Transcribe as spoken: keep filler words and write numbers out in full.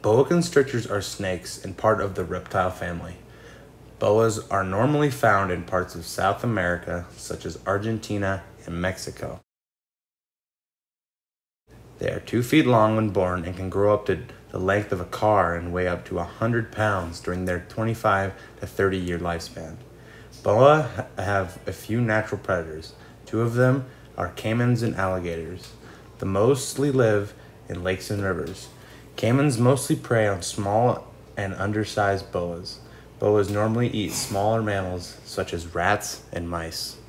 Boa constrictors are snakes and part of the reptile family. Boas are normally found in parts of South America, such as Argentina and Mexico. They are two feet long when born and can grow up to the length of a car and weigh up to one hundred pounds during their twenty-five to thirty year lifespan. Boa have a few natural predators. Two of them are caimans and alligators. They mostly live in lakes and rivers. Caimans mostly prey on small and undersized boas. Boas normally eat smaller mammals such as rats and mice.